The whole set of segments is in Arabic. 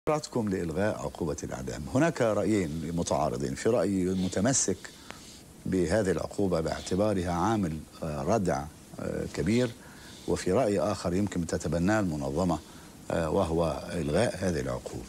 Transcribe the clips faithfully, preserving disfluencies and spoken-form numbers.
قراراتكم لإلغاء عقوبة الإعدام. هناك رأيين متعارضين، في رأي متمسك بهذه العقوبة باعتبارها عامل ردع كبير، وفي رأي آخر يمكن تتبناه المنظمة وهو إلغاء هذه العقوبة.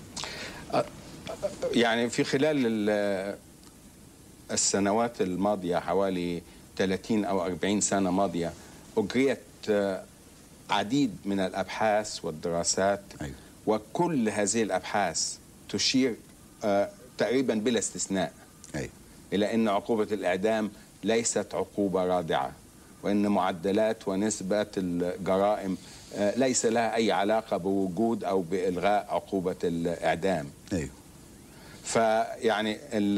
يعني في خلال السنوات الماضية حوالي ثلاثين أو أربعين سنة ماضية أجريت عديد من الأبحاث والدراسات. أيوة. وكل هذه الأبحاث تشير آه تقريبا بلا استثناء أي. إلى أن عقوبة الإعدام ليست عقوبة رادعة، وأن معدلات ونسبة الجرائم آه ليس لها أي علاقة بوجود أو بإلغاء عقوبة الإعدام. أي. فيعني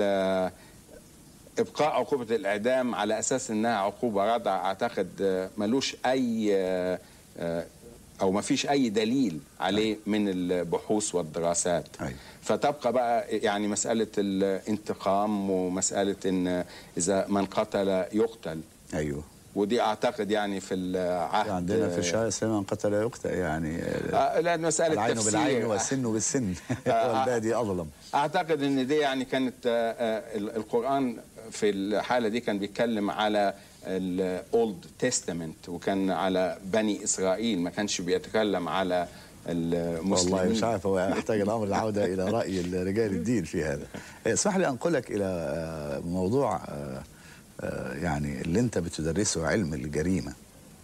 إبقاء عقوبة الإعدام على أساس أنها عقوبة رادعة أعتقد آه ملوش أي آه آه أو ما فيش أي دليل عليه من البحوث والدراسات. أي. فتبقى بقى يعني مسألة الانتقام ومسألة إن إذا من قتل يقتل. أيوه. ودي أعتقد يعني في العهد عندنا في الشريعة الإسلامية من قتل يقتل، يعني آه لا مسألة العين تفسير بالعين والسن بالسن والبادي أظلم. أعتقد إن دي يعني كانت آه القرآن في الحالة دي كان بيتكلم على الأولد تestament، وكان على بني إسرائيل، ما كانش بيتكلم على المسلمين. والله مش عارف، هو يحتاج الأمر العودة إلى رأي رجال الدين في هذا. اسمح لي أنقلك إلى موضوع يعني اللي أنت بتدرسه، علم الجريمة.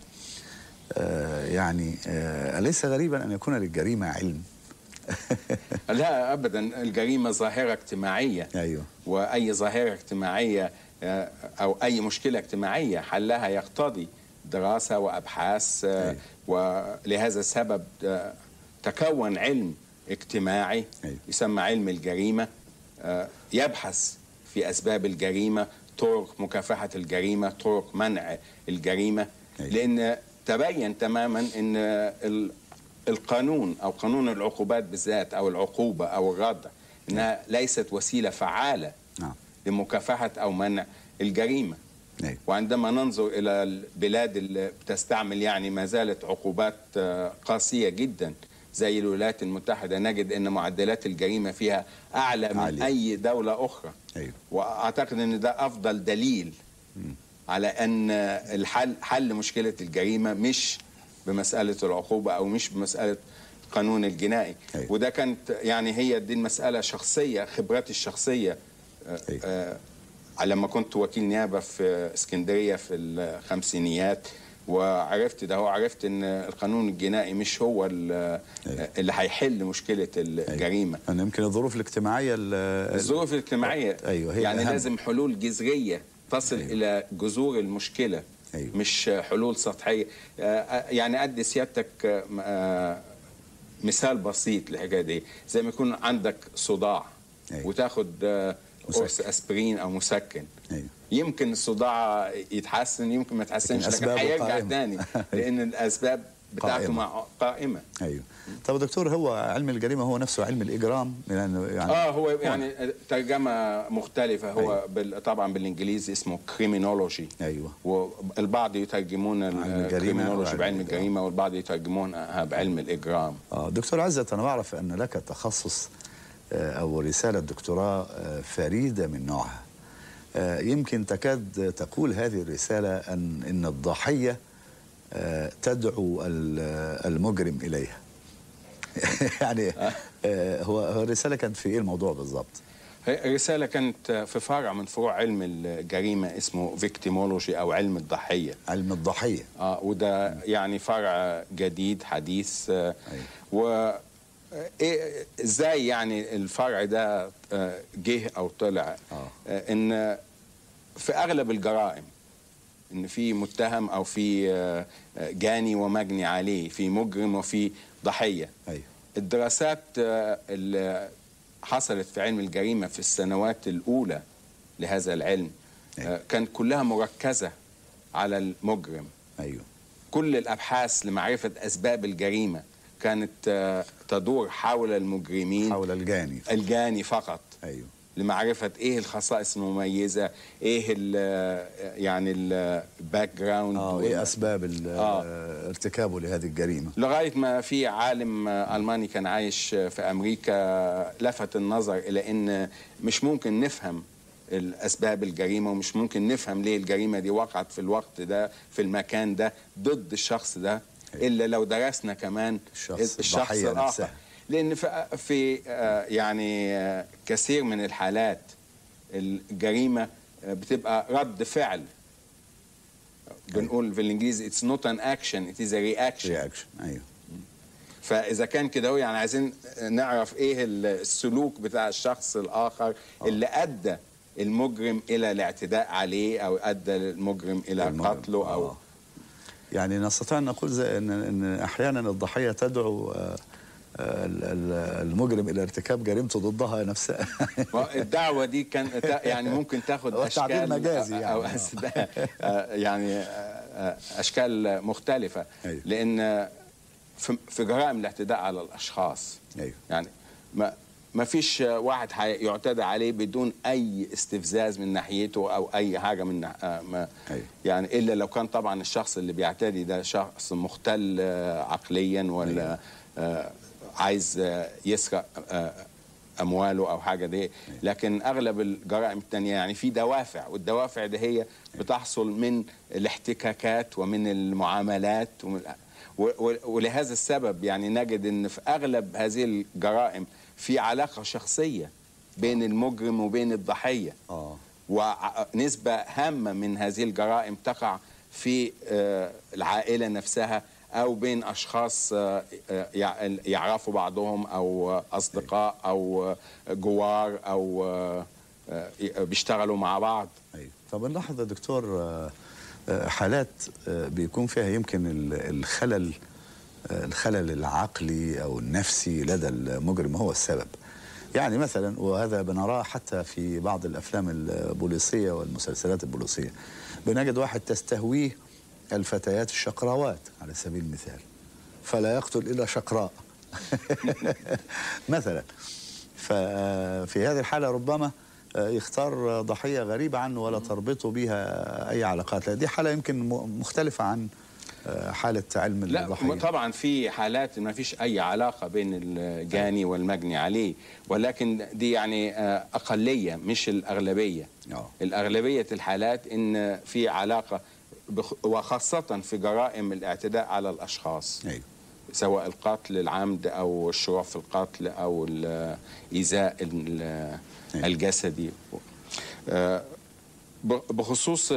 يعني أليس غريبا أن يكون للجريمة علم؟ لا أبدا، الجريمة ظاهرة اجتماعية. أيوه. وأي ظاهرة اجتماعية أو أي مشكلة اجتماعية حلها يقتضي دراسة وأبحاث. أيوه. ولهذا السبب تكون علم اجتماعي. أيوه. يسمى علم الجريمة، يبحث في أسباب الجريمة، طرق مكافحة الجريمة، طرق منع الجريمة. أيوه. لأن تبين تماما أن القانون أو قانون العقوبات بالذات أو العقوبة أو الردع أنها ليست وسيلة فعالة نعم. لمكافحة أو منع الجريمة. أيوه. وعندما ننظر إلى البلاد اللي بتستعمل يعني ما زالت عقوبات قاسية جدا زي الولايات المتحدة، نجد أن معدلات الجريمة فيها أعلى من عالي. أي دولة أخرى. أيوه. وأعتقد أن ده أفضل دليل م. على أن الحل حل مشكلة الجريمة مش بمسألة العقوبة أو مش بمسألة قانون الجنائي. أيوه. وده كانت يعني هي دي المسألة شخصية، خبراتي الشخصية. أيوه. آه لما كنت وكيل نيابة في اسكندرية في الخمسينيات وعرفت ده، هو عرفت ان القانون الجنائي مش هو اللي هيحل مشكلة الجريمة. أنا يمكن الظروف الاجتماعية الظروف الاجتماعية أيوه هي يعني أهم. لازم حلول جذرية تصل أيوه. إلى جذور المشكلة. أيوه. مش حلول سطحية. يعني أدي سيادتك مثال بسيط للحاجة دي، زي ما يكون عندك صداع. أيوه. وتاخد قرص اسبرين او مسكن. أيوه. يمكن الصداع يتحسن، يمكن ما يتحسنش، لكن هيرجع تاني لان الاسباب بتاعته قائمة. مع قائمه. ايوه. طب دكتور، هو علم الجريمه هو نفسه علم الاجرام يعني؟ اه هو يعني ترجمه مختلفه. هو أيوه. بال... طبعا بالانجليزي اسمه كريمينولوجي. ايوه. والبعض يترجمون الكريمينولوجي بعلم الجريمه، والبعض يترجمونها بعلم الاجرام. اه دكتور عزت، انا بعرف ان لك تخصص أو رسالة دكتوراه فريدة من نوعها. يمكن تكاد تقول هذه الرسالة أن إن الضحية تدعو المجرم إليها. يعني هو الرسالة كانت في إيه الموضوع بالضبط؟ الرسالة كانت في فرع من فروع علم الجريمة اسمه فيكتيمولوجي أو علم الضحية. علم الضحية. آه وده يعني فرع جديد حديث. أيوه. و إيه ازاي يعني الفرع ده جه او طلع؟ آه. ان في اغلب الجرائم ان في متهم او في جاني ومجني عليه، في مجرم وفي ضحيه. أيوه. الدراسات اللي حصلت في علم الجريمه في السنوات الاولى لهذا العلم أيوه. كانت كلها مركزه على المجرم. ايوه. كل الابحاث لمعرفه اسباب الجريمه كانت تدور حول المجرمين، حول الجاني الجاني فقط. ايوه. لمعرفة ايه الخصائص المميزة، ايه ال يعني الباك جراوند، اه ايه اسباب آه. ارتكابه لهذه الجريمة، لغاية ما في عالم ألماني كان عايش في أمريكا لفت النظر إلى أن مش ممكن نفهم الأسباب الجريمة، ومش ممكن نفهم ليه الجريمة دي وقعت في الوقت ده في المكان ده ضد الشخص ده إلا لو درسنا كمان الشخص, الشخص الآخر نفسها. لأن في يعني كثير من الحالات الجريمة بتبقى رد فعل، بنقول في الإنجليزي it's not an action it is a reaction. reaction. أيوه. فإذا كان كده هو يعني عايزين نعرف إيه السلوك بتاع الشخص الآخر أوه. اللي أدى المجرم إلى الاعتداء عليه أو أدى المجرم إلى المجرم. قتله أو آه. يعني نستطيع أن نقول زي إن, إن أحيانا الضحية تدعو المجرم إلى ارتكاب جريمته ضدها نفسها. الدعوة دي كان يعني ممكن تاخد أشكال مجازي يعني. أو يعني أشكال مختلفة. أيوه. لأن في جرائم الاعتداء على الأشخاص أيوه. يعني ما ما فيش واحد يعتدى عليه بدون أي استفزاز من ناحيته أو أي حاجة من ما أيوه. يعني إلا لو كان طبعا الشخص اللي بيعتدي ده شخص مختل عقليا ولا أيوه. عايز يسرق أمواله أو حاجة دي. لكن أغلب الجرائم التانية يعني في دوافع، والدوافع دي هي بتحصل من الاحتكاكات ومن المعاملات ومن ولهذا السبب يعني نجد ان في اغلب هذه الجرائم في علاقه شخصيه بين المجرم وبين الضحيه. اه ونسبه هامه من هذه الجرائم تقع في العائله نفسها او بين اشخاص يعرفوا بعضهم او اصدقاء او جوار او بيشتغلوا مع بعض. ايوه. طب نلاحظ يا دكتور حالات بيكون فيها يمكن الخلل الخلل العقلي أو النفسي لدى المجرم هو السبب. يعني مثلا وهذا بنراه حتى في بعض الأفلام البوليسية والمسلسلات البوليسية، بنجد واحد تستهويه الفتيات الشقراوات على سبيل المثال فلا يقتل إلا شقراء مثلا. ففي هذه الحالة ربما يختار ضحية غريبة عنه ولا تربطه بها أي علاقات. دي حالة يمكن مختلفة عن حالة علم الضحية. لا طبعا في حالات ما فيش أي علاقة بين الجاني والمجني عليه، ولكن دي يعني أقلية مش الأغلبية. أوه. الأغلبية الحالات إن في علاقة وخاصة في جرائم الاعتداء على الأشخاص. أيوه. سواء القتل العمد أو الشروع في القتل أو الإيذاء الجسدي. بخصوص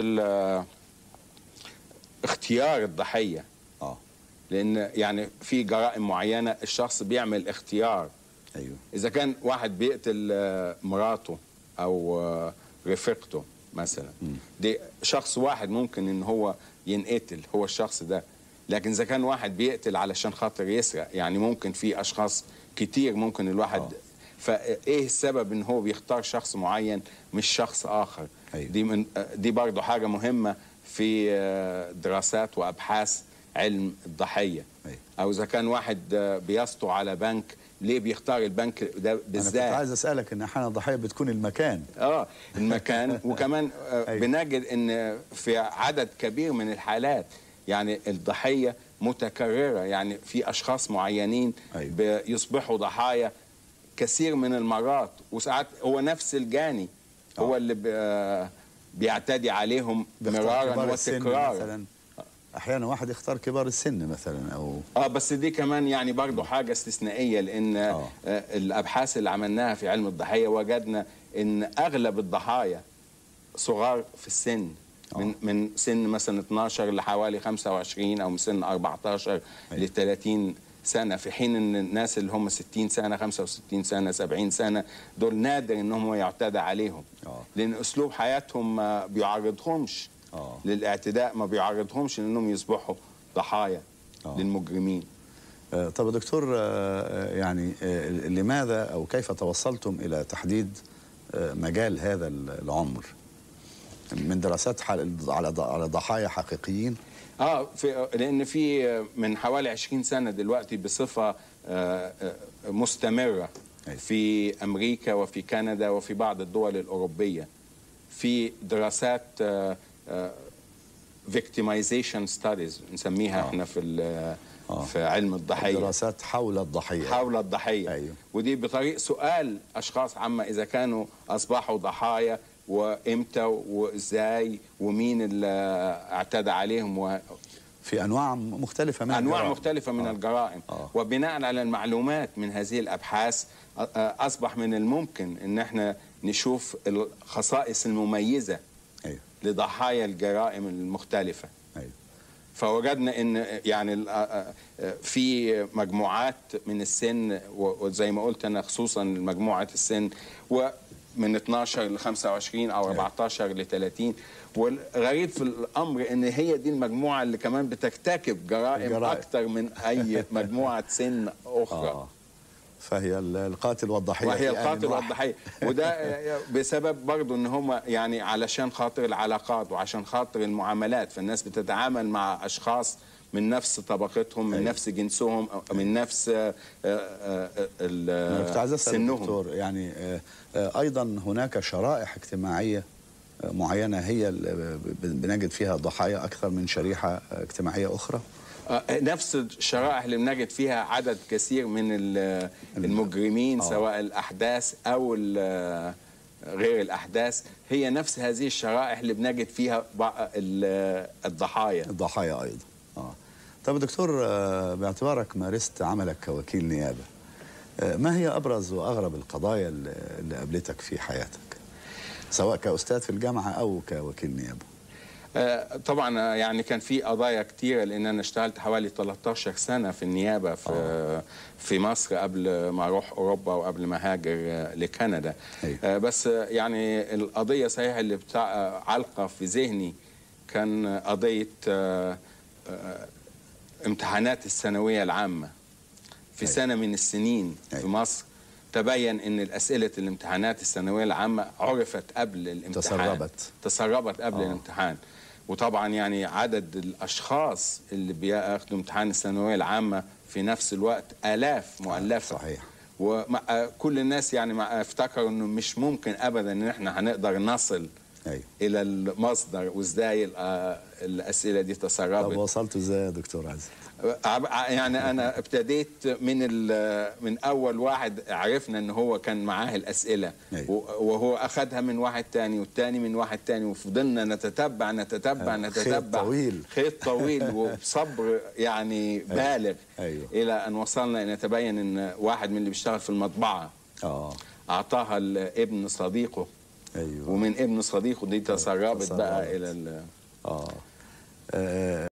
اختيار الضحية، اه لأن يعني في جرائم معينة الشخص بيعمل اختيار. ايوه. إذا كان واحد بيقتل مراته أو رفيقته مثلا، دي شخص واحد ممكن إن هو ينقتل هو الشخص ده. لكن إذا كان واحد بيقتل علشان خاطر يسرق، يعني ممكن في أشخاص كتير ممكن الواحد أوه. فايه السبب ان هو بيختار شخص معين مش شخص اخر؟ أيوه. دي من دي برضه حاجه مهمه في دراسات وابحاث علم الضحيه. أيوه. او اذا كان واحد بيسطو على بنك، ليه بيختار البنك ده بالذات؟ انا كنت عايز اسالك ان احيانا الضحيه بتكون المكان. اه المكان وكمان أيوه. بنجد ان في عدد كبير من الحالات يعني الضحيه متكرره، يعني في اشخاص معينين أيوه. بيصبحوا ضحايا كثير من المرات، وساعات هو نفس الجاني أوه. هو اللي بيعتدي عليهم مرارا وتكرارا. احيانا واحد يختار كبار السن مثلا او اه بس دي كمان يعني برضه حاجه استثنائيه، لان آه. آه الابحاث اللي عملناها في علم الضحيه وجدنا ان اغلب الضحايا صغار في السن، من من سن مثلا اتناشر لحوالي خمسة وعشرين او من سن اربعتاشر ل ثلاثين سنة، في حين ان الناس اللي هم ستين سنة خمسة وستين سنة سبعين سنة دول نادر انهم يعتدى عليهم. أوه. لان اسلوب حياتهم ما بيعرضهمش أوه. للاعتداء، ما بيعرضهمش انهم يصبحوا ضحايا أوه. للمجرمين. آه طب يا دكتور، آه يعني آه لماذا او كيف توصلتم الى تحديد آه مجال هذا العمر من دراسات على على ضحايا حقيقيين؟ اه في لان في من حوالي عشرين سنة دلوقتي بصفة آه مستمرة في أمريكا وفي كندا وفي بعض الدول الأوروبية، في دراسات victimization studies نسميها آه. احنا في آه. في علم الضحية، دراسات حول الضحية حول الضحية. أيوه. ودي بطريق سؤال أشخاص عما إذا كانوا أصبحوا ضحايا وإمتى وإزاي ومين اللي اعتدى عليهم و... في أنواع مختلفة من أنواع الجرائم. مختلفة من آه. الجرائم آه. وبناء على المعلومات من هذه الأبحاث أصبح من الممكن أن احنا نشوف الخصائص المميزة أيوه. لضحايا الجرائم المختلفة. أيوه. فوجدنا ان يعني في مجموعات من السن، وزي ما قلت انا خصوصا مجموعه السن ومن اثناشر ل خمسة وعشرين او أربعتاشر ل ثلاثين، والغريب في الامر ان هي دي المجموعه اللي كمان بترتكب جرائم, جرائم. اكثر من اي مجموعه سن اخرى. آه. فهي القاتل والضحيه، وهي القاتل والضحيه، وده بسبب برضه ان هم يعني علشان خاطر العلاقات وعشان خاطر المعاملات، فالناس بتتعامل مع اشخاص من نفس طبقتهم، من أيوة. نفس جنسهم، من نفس سنهم. دكتور يعني ايضا هناك شرائح اجتماعيه معينه هي اللي بنجد فيها ضحايا اكثر من شريحه اجتماعيه اخرى؟ نفس الشرائح اللي بنجد فيها عدد كثير من المجرمين، آه. سواء الأحداث أو غير الأحداث، هي نفس هذه الشرائح اللي بنجد فيها الضحايا الضحايا أيضا. آه. طب دكتور، باعتبارك مارست عملك كوكيل نيابة، ما هي أبرز وأغرب القضايا اللي قابلتك في حياتك، سواء كأستاذ في الجامعة أو كوكيل نيابة؟ طبعا يعني كان في قضايا كتيرة، لان انا اشتغلت حوالي ثلاثة عشر سنة في النيابة في أوه. في مصر قبل ما اروح اوروبا وقبل ما هاجر لكندا. أيوه. بس يعني القضية صحيح اللي بتاع علقة في ذهني كان قضية امتحانات الثانوية العامة في أيوه. سنة من السنين. أيوه. في مصر تبين ان الاسئله الامتحانات الثانويه العامه عرفت قبل الامتحان، تسربت تسربت قبل أوه. الامتحان. وطبعا يعني عدد الاشخاص اللي بياخدوا امتحان الثانويه العامه في نفس الوقت الاف مؤلفه. صحيح. وكل الناس يعني افتكروا انه مش ممكن ابدا ان احنا هنقدر نصل أيوه. الى المصدر وازاي الاسئله دي تسربت. طب وصلت ازاي يا دكتور عزت؟ يعني انا ابتديت من من اول واحد عرفنا ان هو كان معاه الاسئله. أيوه. وهو اخذها من واحد تاني والتاني من واحد تاني، وفضلنا نتتبع نتتبع أيوه. نتتبع خيط طويل خيط طويل وبصبر يعني بالغ. أيوه. الى ان وصلنا ان يتبين ان واحد من اللي بيشتغل في المطبعه اه اعطاها لابن صديقه. ايوه. ومن ابن صديقه دي تسربت بقى الى ال اه